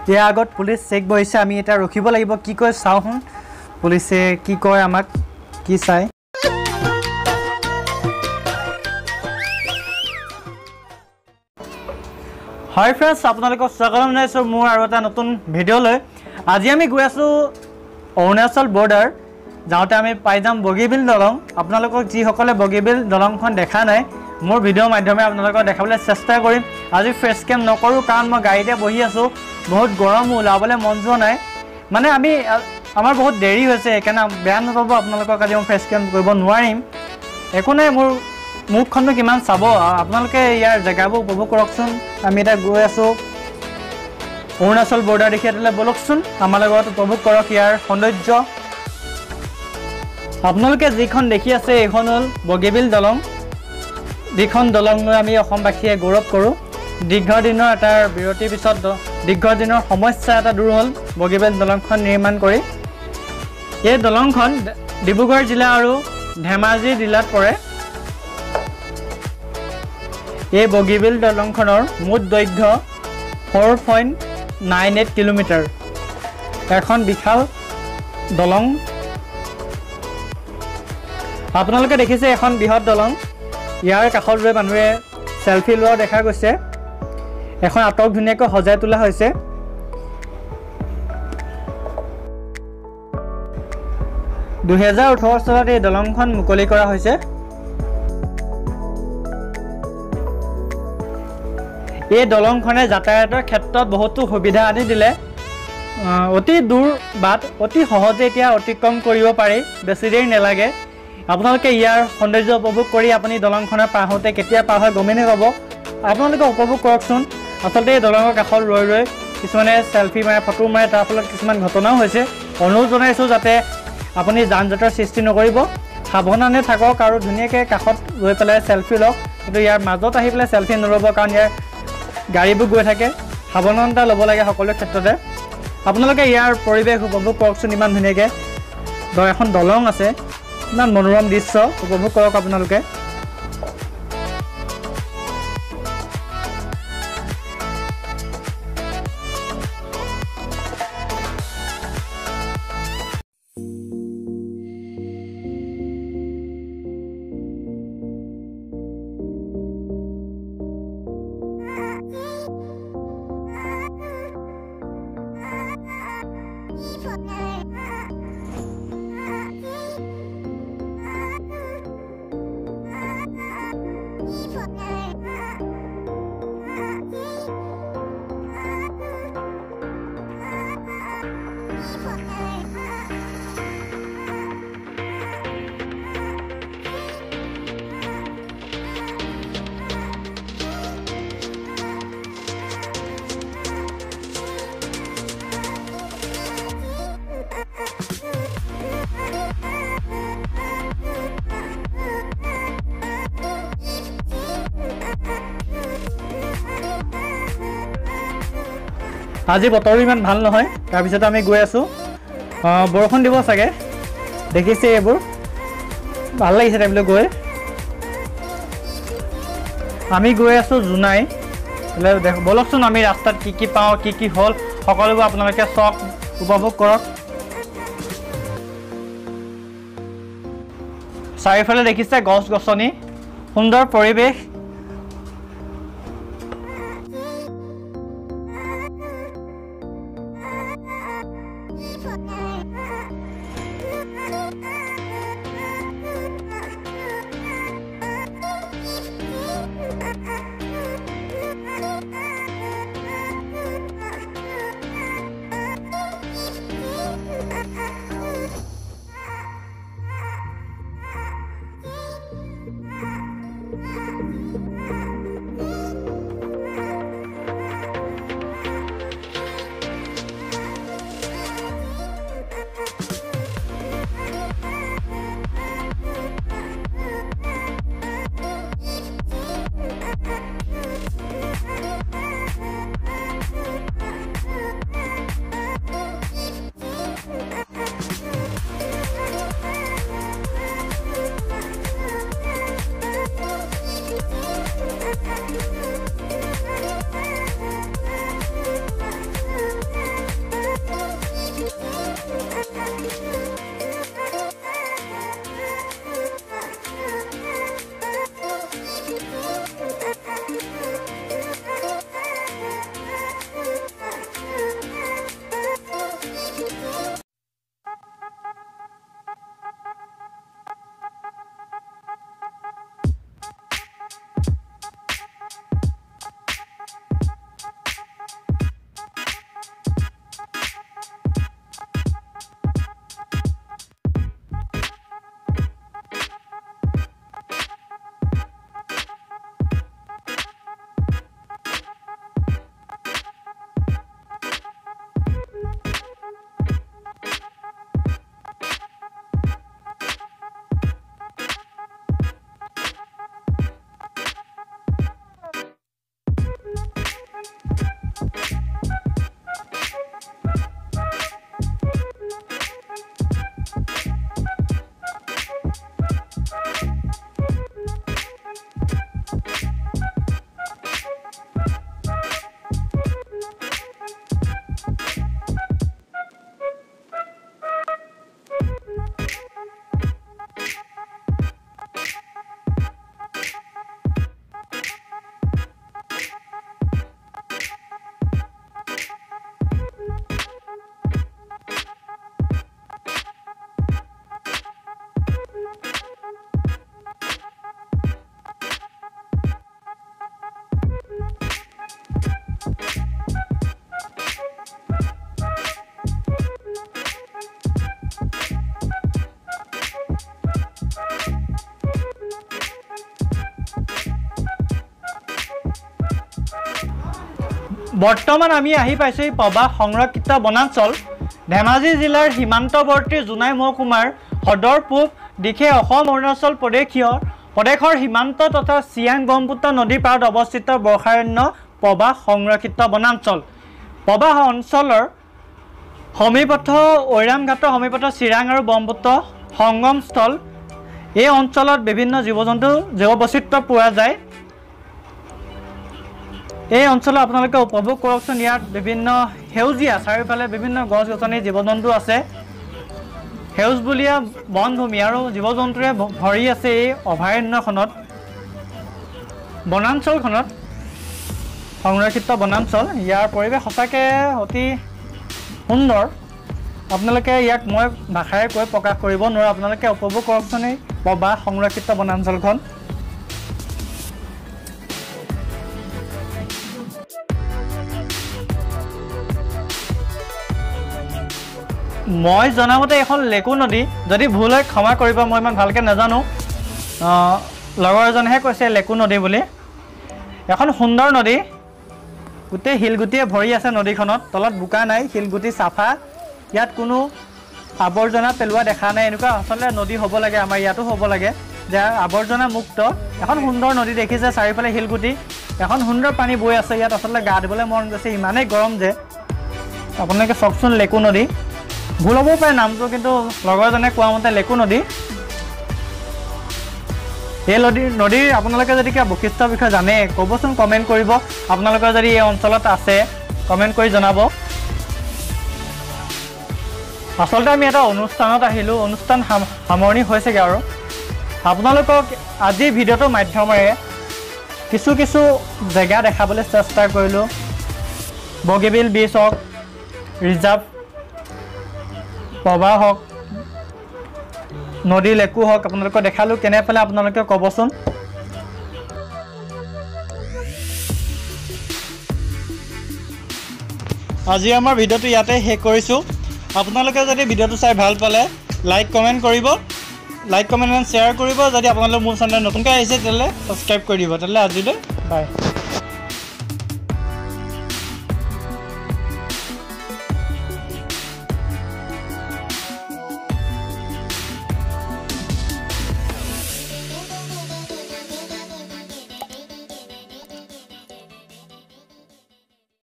ইয়াৰ আগত police check বহিছে আমি এটা ৰখিব লাগিব কি কয় চাও হন পুলিচে কি কয় আমাক কি চাই হাই ফ্ৰেন্ডছ আপোনালোকক স্বাগতম জনাইছো মোৰ আৰু এটা নতুন ভিডিঅ' লৈ আজি আমি গৈ আছো অৰুণাচল বৰ্ডাৰ যাওঁতে আমি পাই যাম বগীবিল দলং আপোনালোকক যিসকলে বগীবিল দলংখন দেখা নাই মোৰ ভিডিঅ'ৰ মাধ্যমে আপোনালোকক দেখাবলৈ চেষ্টা কৰিম আজি ফ্ৰেছ কেম নকৰো কাৰণ মই গাড়ীতে বহি আছো বহুত গৰম ওলাবলৈ মন যোৱা নাই মানে আমাৰ বহুত দেৰি হৈছে একাৰণে বেয়া নাপাব আপোনালোকক আজি মই ফ্ৰেছ কেম কৰিব নোৱাৰিম একো নাই মোৰ মুখখনটো কিমান চাব আপোনালোকে ইয়াৰ জেগাবোৰ উপভোগ কৰকচোন আমি এটা গৈ আছো অৰুণাচল বৰ্ডাৰ দেখি এটালে বলকচোন আমাৰ লগত উপভোগ কৰক ইয়াৰ সৌন্দৰ্য আপোনালোকে যিখন দেখি আছে এইখন হ'ল বগীবিল দলং যিখন দলং লৈ আমি অসমবাসীয়ে গৌৰৱ কৰোঁ দীৰ্ঘদিনৰ এটা বিৰতিৰ পিছত দীৰ্ঘদিনৰ সমস্যা এটা দূৰ হ'ল বগীবিল দলংখন নিৰ্মাণ কৰি এই দলংখন ডিব্ৰুগড় জিলা আৰু ধেমাজি জিলাত পৰে এই বগীবিল দলংখনৰ মুঠ দৈৰ্ঘ্য 4.98 কিলোমিটাৰ এখন বিশাল দলং আপোনালোকে দেখিছে এখন বৃহৎ দলং ইয়াৰ কাষত ৰৈ মানুহে সেলফি লোৱা দেখা গৈছে এখন আটক ধুনীয়াকৈ সজাই তোলা হৈছে (2018) চনত এই দলংখন মুকলি কৰা হৈছে এই দলংখনে যাতায়াতৰ ক্ষেত্ৰত বহুতো সুবিধা আনি দিলে অতি দূৰ বাট অতি সহজে এতিয়া অতিক্ৰম কৰিব পাৰি বেছি দেৰি নালাগে আপোনালোকে ইয়াৰ সৌন্দৰ্য উপভোগ কৰি আপুনি দলংখনৰ পাৰ হওঁতে কেতিয়া পাৰ হয় গমেই নাপাব আপোনালোকে উপভোগ কৰকচোন আচলতে এই দলঙৰ কাষত ৰৈ কিছুমানে সেলফি মাৰে ফটো মাৰে তাৰ ফলত কিছুমান ঘটনাও হৈছে অনুৰোধ জনাইছো যাতে আপুনি যান জঁটৰ সৃষ্টি নকৰিব সাৱধানে থাকক আৰু ধুনীয়াকৈ কাষত ৰৈ পেলাই সেলফি লওক কিন্তু ইয়াৰ মাজত আহি পেলাই সেলফি নল'ব কাৰণ ইয়াৰ গাড়ীবোৰ গৈ থাকে সাৱধানতা ল'ব লাগে সকলো ক্ষেত্ৰতে আপোনালোকে ইয়াৰ পৰিৱেশ উপভোগ কৰকচোন ইমান ধুনীয়াকৈ এখন দলং আছে ইমান মনোৰম দৃশ্য উপভোগ কৰক আপোনালোকে আজি বতৰ ইমান ভাল নহয় তাৰ পিছত আমি গৈ আছো বৰষুণ দিব চাগে দেখিছে এইবোৰ ভাল লাগিছে টাইমলৈ গৈ আমি গৈ আছো জুনাই বলকচোন আমি ৰাস্তাত কি পাওঁ কি হ'ল সকলোবোৰ আপোনালোকে চক উপভোগ কৰক চাৰিওফালে দেখিছে গছ গছনি সুন্দৰ পৰিৱেশ বৰ্তমান আমি আহি পাইছোঁ প্ৰবাহ সংৰক্ষিত বনাঞ্চল ধেমাজি জিলাৰ সীমান্তৱৰ্তী জোনাই মহকুমাৰ সদৰ পূব দিশে অসম অৰুণাচল প্ৰদেশৰ সীমান্ত তথা চিয়াং ব্ৰহ্মপুত্ৰ নদীৰ পাৰত অৱস্থিত বৰ্ষাৰণ্য প্ৰবাহ সংৰক্ষিত বনাঞ্চল। প্ৰবাহ অঞ্চলৰ সমীপথ ঐৰামঘাটৰ সমীপথ চিৰাং আৰু ব্ৰহ্মপুত্ৰ সংগমস্থল। এই অঞ্চলত বিভিন্ন জীৱ বৈচিত্ৰ্য পোৱা যায়। এই অঞ্চলত আপোনালোকে উপভোগ কৰকচোন। ইয়াত বিভিন্ন সেউজীয়া চাৰিওফালে বিভিন্ন গছ গছনি জীৱ জন্তু আছে। সেউজবুলীয়া বনভূমি আৰু জীৱ জন্তুৰে ভৰি আছে এই অভয়াৰণ্যখনত, বনাঞ্চলখনত, সংৰক্ষিত বনাঞ্চল। ইয়াৰ পৰিৱেশ সঁচাকৈ অতি সুন্দৰ। আপোনালোকে ইয়াক মই ভাষাৰে কৈ প্ৰকাশ কৰিব নোৱাৰোঁ। আপোনালোকে উপভোগ কৰকচোন এই প্ৰবাহ সংৰক্ষিত বনাঞ্চলখন। মই জনামতে এখন লেকু নদী, যদি ভুল হয় ক্ষমা কৰিব, মই ইমান ভালকৈ নাজানো। লগৰ এজনেহে কৈছে লেকু নদী বুলি। এখন সুন্দৰ নদী, গোটেই শিলগুটিয়ে ভৰি আছে নদীখনত। তলত বোকা নাই, শিলগুটি চাফা। ইয়াত কোনো আৱৰ্জনা পেলোৱা দেখা নাই। এনেকুৱা আচলতে নদী হ'ব লাগে, আমাৰ ইয়াতো হ'ব লাগে, যে আৱৰ্জনা মুক্ত। এখন সুন্দৰ নদী দেখিছে, চাৰিওফালে শিলগুটি, এখন সুন্দৰ পানী বৈ আছে। ইয়াত আচলতে গা ধুবলৈ মন গৈছে, ইমানেই গৰম যে। আপোনালোকে চাওকচোন লেকু নদী। ভুল হ'বও পাৰে নামটো, কিন্তু লগৰজনে কোৱা মতে লেকু নদী। এই নদীৰ আপোনালোকে যদি কিবা বৈশিষ্ট্যৰ বিষয়ে জানে ক'বচোন, কমেণ্ট কৰিব। আপোনালোকৰ যদি এই অঞ্চলত আছে কমেণ্ট কৰি জনাব। আচলতে আমি এটা অনুষ্ঠানত আহিলোঁ, অনুষ্ঠান সামৰণি হৈছেগৈ আৰু। আপোনালোকক আজি ভিডিঅ'টোৰ মাধ্যমেৰে কিছু জেগা দেখাবলৈ চেষ্টা কৰিলোঁ। বগীবিল বীচ হওক, ৰিজাৰ্ভ প্ৰবাহ হওক, নদী লেকু হওক, আপোনালোকক দেখালোঁ। কেনে পালে আপোনালোকে ক'বচোন। আজি আমাৰ ভিডিঅ'টো ইয়াতে শেষ কৰিছোঁ। আপোনালোকে যদি ভিডিঅ'টো চাই ভাল পালে লাইক কমেণ্ট কৰিব, শ্বেয়াৰ কৰিব। যদি আপোনালোক মোৰ চেনেলত নতুনকৈ আহিছে তেতিয়াহ'লে ছাবস্ক্ৰাইব কৰি দিব। তেতিয়াহ'লে আজিলৈ বাই।